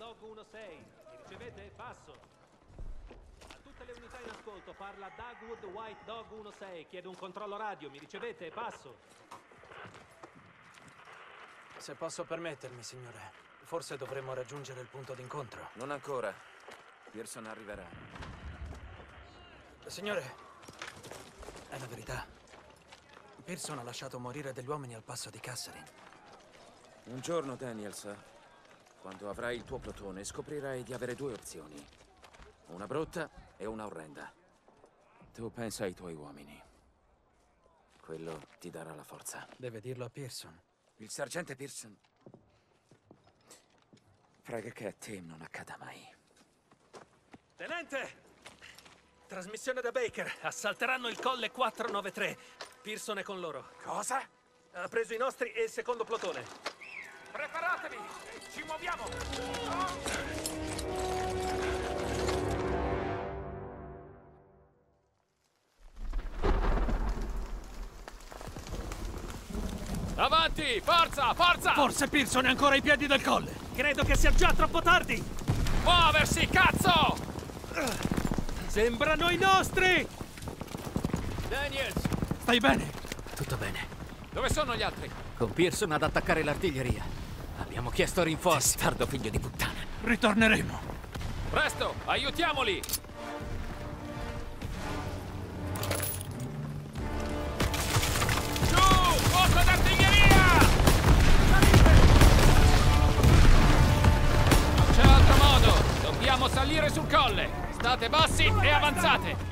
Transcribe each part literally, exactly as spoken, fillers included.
Dog uno sei. Mi ricevete? Passo. A tutte le unità in ascolto, parla Dagwood White Dog uno sei. Chiedo un controllo radio. Mi ricevete? Passo. Se posso permettermi, signore, forse dovremmo raggiungere il punto d'incontro. Non ancora. Pearson arriverà. Signore, è la verità. Pearson ha lasciato morire degli uomini al passo di Kasserine. Un giorno, Daniels, quando avrai il tuo plotone, scoprirai di avere due opzioni. Una brutta e una orrenda. Tu pensa ai tuoi uomini. Quello ti darà la forza. Deve dirlo a Pearson. Il sergente Pearson prega che a te non accada mai. Tenente! Trasmissione da Baker. Assalteranno il colle quattrocentonovantatré. Pearson è con loro. Cosa? Ha preso i nostri e il secondo plotone. Preparatevi! Ci muoviamo! Avanti! Forza! Forza! Forse Pearson è ancora ai piedi del colle! Credo che sia già troppo tardi! Muoversi, cazzo! Sembrano i nostri! Daniels! Stai bene? Tutto bene. Dove sono gli altri? Con Pearson ad attaccare l'artiglieria. Abbiamo chiesto rinforzi. Bastardo figlio di puttana. Ritorneremo. Presto! Aiutiamoli! Giù! Fuoco d'artiglieria! Non c'è altro modo! Dobbiamo salire sul colle! State bassi e avanzate!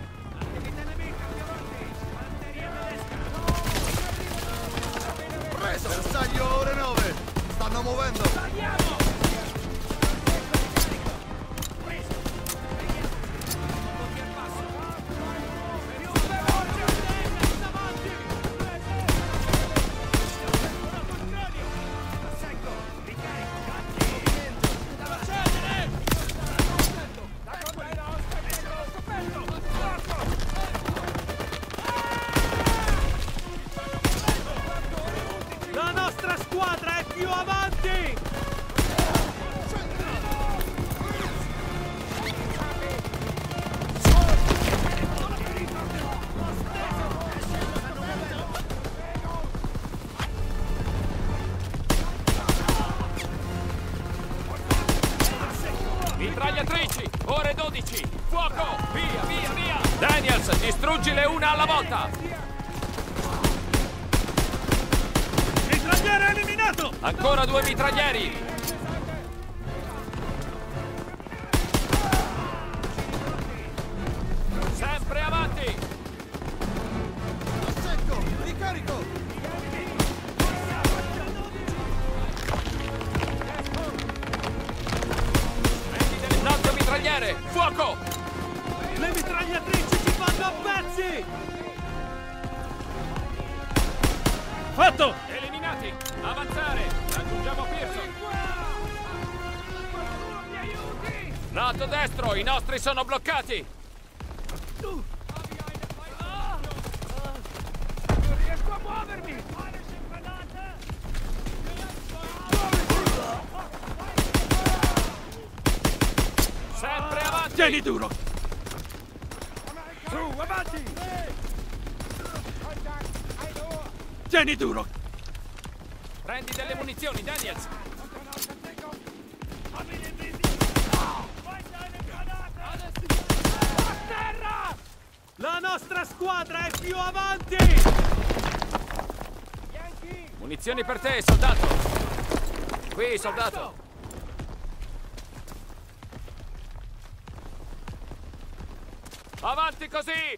Preso! Bersaglio ore nove! Stanno muovendo! La nostra squadra è più avanti! Mitragliatrici! Ore dodici! Fuoco! Via, via, via! Daniels, distruggile una alla volta! Mitragliere eliminato! Ancora due mitraglieri! Sempre avanti! Secco! Ricarico! Un altro mitragliere! Fuoco! Le mitragliatrici ci fanno a pezzi! Fatto! Eliminati! Avanzare! Raggiungiamo Pearson! Lato destro! I nostri sono bloccati! Non riesco a muovermi! Sempre avanti! Tieni duro! Su, avanti! Tieni duro! Prendi delle munizioni, Daniels! La nostra squadra è più avanti! Munizioni per te, soldato! Qui, soldato! Avanti così!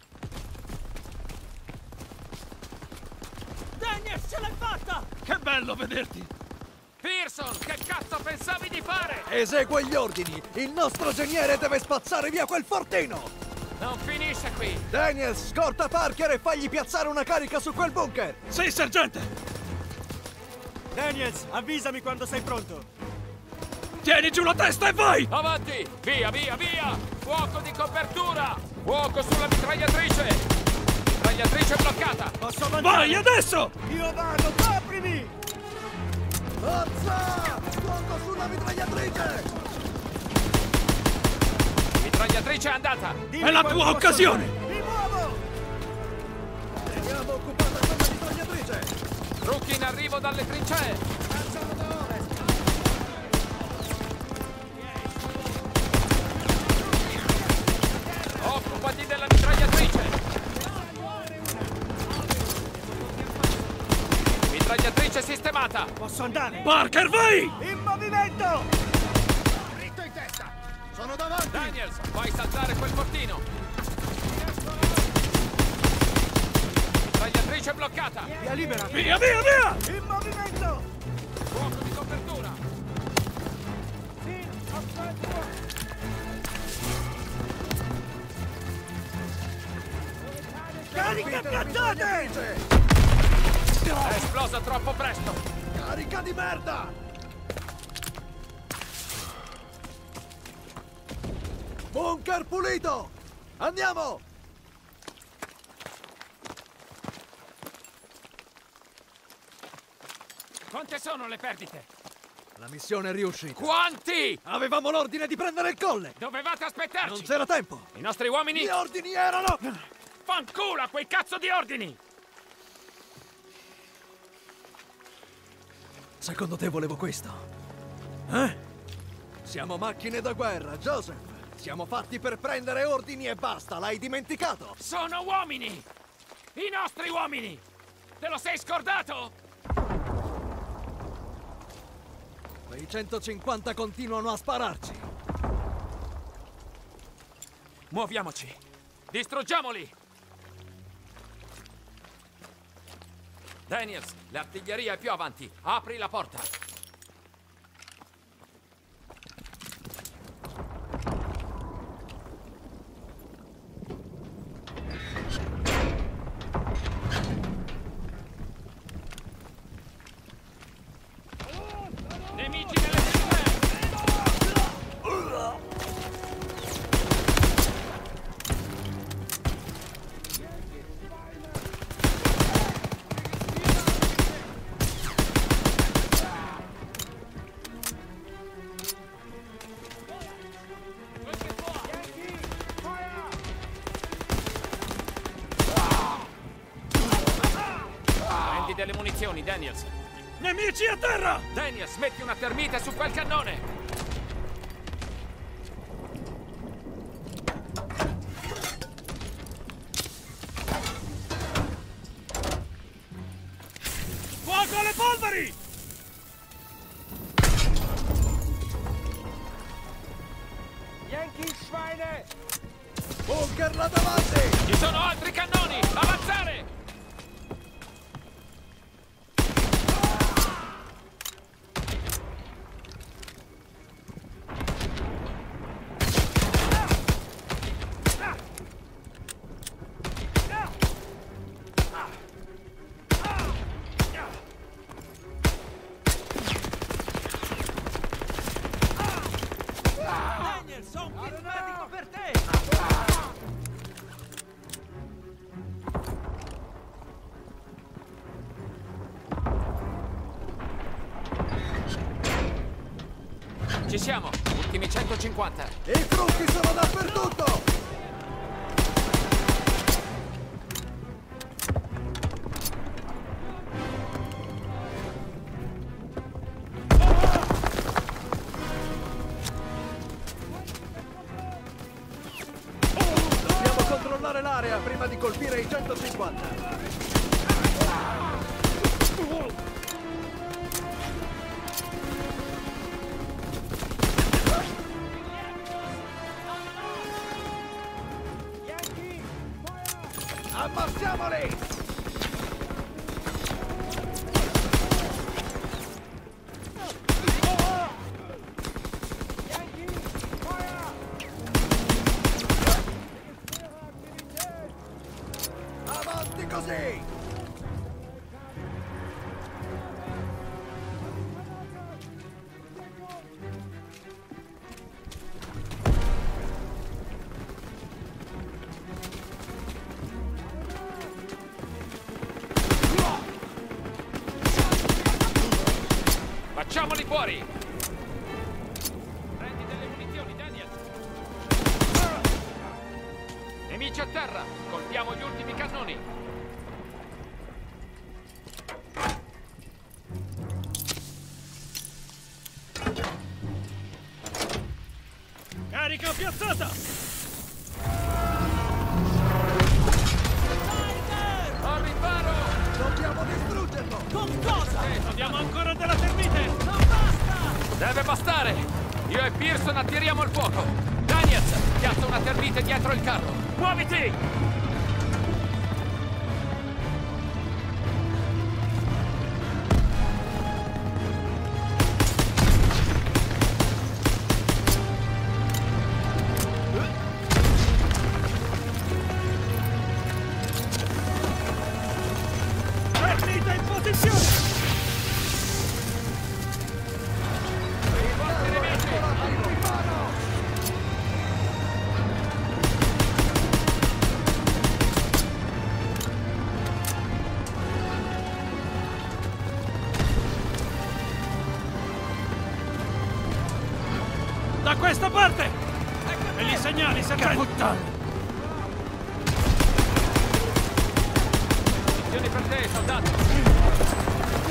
Daniels, ce l'hai fatta! Che bello vederti! Pearson, che cazzo pensavi di fare? Esegua gli ordini! Il nostro geniere deve spazzare via quel fortino! Non finisce qui! Daniels, scorta Parker e fagli piazzare una carica su quel bunker! Sì, sergente! Daniels, avvisami quando sei pronto! Tieni giù la testa e vai! Avanti! Via, via, via! Fuoco di copertura! Fuoco sulla mitragliatrice! Mitragliatrice bloccata! Posso avanzare? Vai adesso! Io vado, coprimi! Forza! Fuoco sulla mitragliatrice! mitragliatrice è andata! È la tua occasione! Mi muovo! Teniamo occupata quella mitragliatrice! Trucchi in arrivo dalle trincee! Lanciamo da ovest! Occupati della mitragliatrice! Mitragliatrice sistemata! Posso andare? Parker, vai! In movimento! Dritto in testa! Sono davanti! Daniels, fai saltare quel portino! Mitragliatrice bloccata! Via libera! Via, via, via! In movimento! Fuoco di copertura! Sì, aspetta! Carica piattate! È esplosa troppo presto! Carica di merda! Bunker pulito! Andiamo! Quante sono le perdite? La missione è riuscita. Quanti? Avevamo l'ordine di prendere il colle! Dovevate aspettarci! Non c'era tempo! I nostri uomini? Gli ordini erano... Fanculo a quei cazzo di ordini! Secondo te volevo questo? Eh? Siamo macchine da guerra, Joseph! Siamo fatti per prendere ordini e basta, l'hai dimenticato? Sono uomini! I nostri uomini! Te lo sei scordato? Quei centocinquanta continuano a spararci! Muoviamoci! Distruggiamoli! Daniels, l'artiglieria è più avanti. Apri la porta. Nemici nelle trincee! Prendi delle munizioni, Daniels. Nemici a terra! Daniels, metti una termite su quel cannone! Fuoco alle polveri! Yankee Schweine! Bunker là davanti! Ci sono altri cannoni! Avanzare! Daniels, ho un kit medico per te! Ci siamo! Ultimi centocinquanta! I trucchi sono dappertutto! Dobbiamo controllare l'area prima di colpire i centocinquanta! Ammassiamoli! Avanti così! Facciamoli fuori! Prendi delle munizioni, Daniel! nemici a terra! Colpiamo gli ultimi cannoni! Carica piazzata! Al riparo! Dobbiamo distruggerlo! Con cosa? Abbiamo ancora della termite! Non basta! Deve bastare! Io e Pearson attiriamo il fuoco! Daniels, piazza una termite dietro il carro! Muoviti! Termite in posizione! I vostri nemici! Da questa parte! E gli segnali, sergente! Missioni per te, soldato!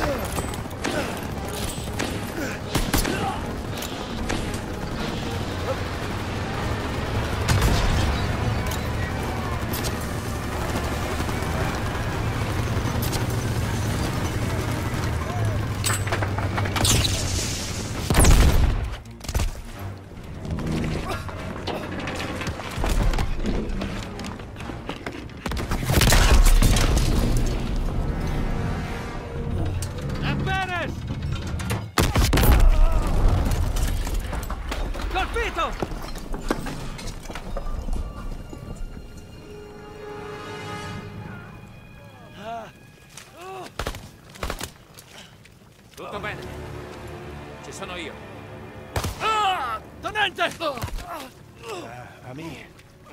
E Perez! Colpito! Tutto bene. Ci sono io. Tenente! Armee.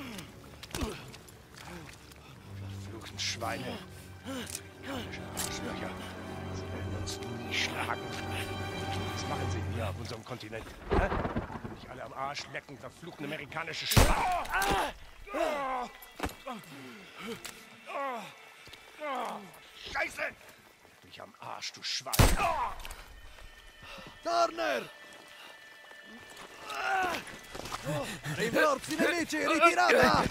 Verfluchten Schweine. Komische Arschlöcher. Sie werden uns nie schlagen. Was machen sie hier auf unserem Kontinent? Hä? Nicht alle am Arsch lecken, verfluchten amerikanische Schweine. Scheiße! Mich am Arsch, du Schwein. Turner! Rinforzi nemici, ritirata!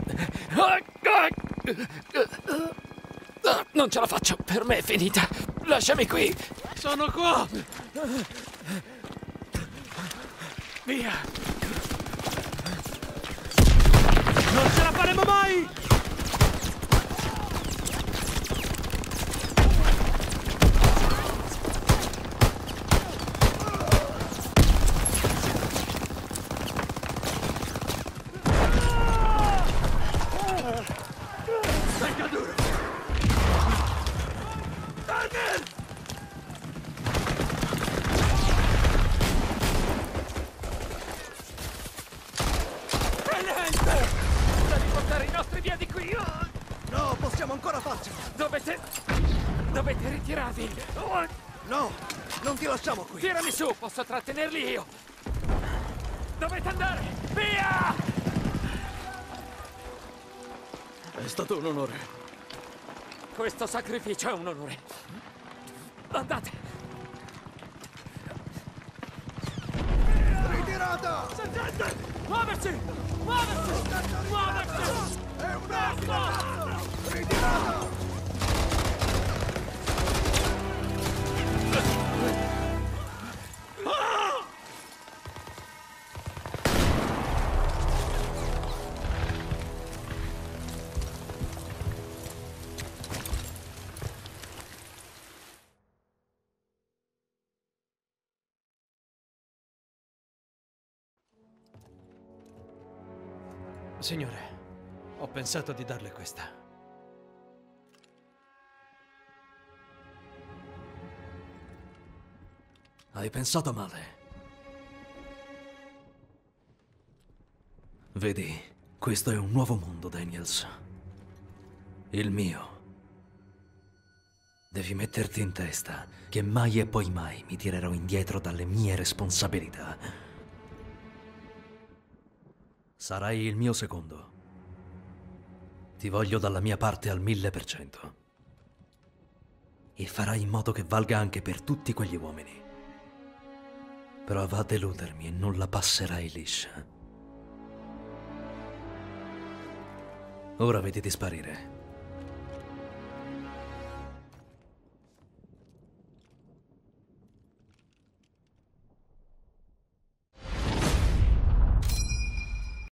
Non ce la faccio, per me è finita. Lasciami qui. Sono qua! Via! Non ce la faremo mai! Venga duro! Turner! Devi portare i nostri via di qui! No, possiamo ancora farcela! Dovete... Dovete ritirarvi! No, non ti lasciamo qui! Tirami su, posso trattenerli io! Dovete andare! Via! È stato un onore. Questo sacrificio è un onore. Andate! Ritirata! Sergente! Muoversi! Muoversi! Muoversi! È un asino! Ritirata! Signore, ho pensato di darle questa. Hai pensato male. Vedi, questo è un nuovo mondo, Daniels. Il mio. Devi metterti in testa che mai e poi mai mi tirerò indietro dalle mie responsabilità. Sarai il mio secondo. Ti voglio dalla mia parte al mille per cento. E farai in modo che valga anche per tutti quegli uomini. Prova a deludermi e non la passerai liscia. Ora vedi di sparire.